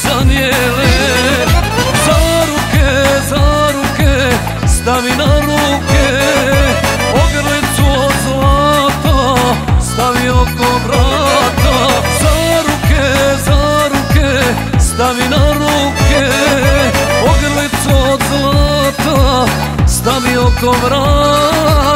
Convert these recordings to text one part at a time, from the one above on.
zanijele. Zaruke, zaruke, stavi na ruke, ogrlicu od zlata stavi oko vrata. Zaruke, zaruke, stavi na ruke, ogrlicu od zlata stavi oko vrata.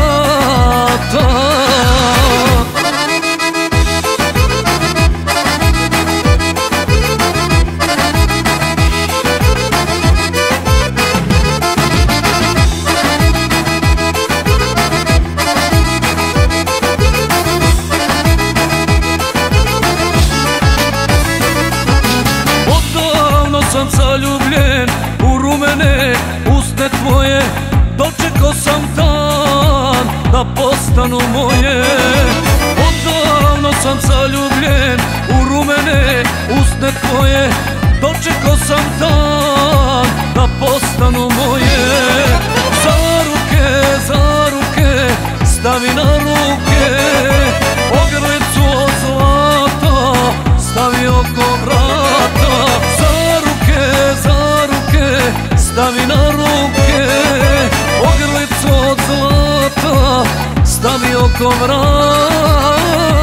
Sam zaljubljen u rumene usne tvoje, dočekao sam dan da postanu moje. Odavno sam zaljubljen u rumene usne tvoje, dočekao sam dan da postanu moje. Zaruke, zaruke, stavi na ruke, ogrlicu od zlata stavi oko vrata. Zaruke, stavi na ruke, ogrlicu od zlata stavi oko vrata.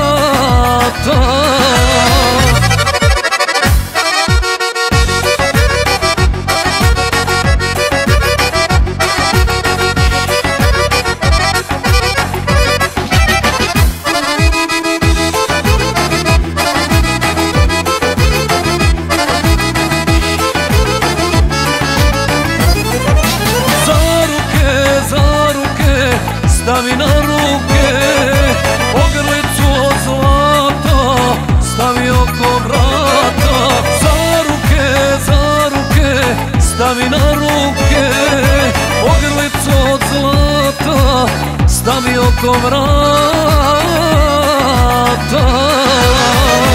Stavi na ruke, ogrlicu od zlata stavi oko vrata. Zaruke, zaruke, stavi na ruke, ogrlicu od zlata stavi oko vrata.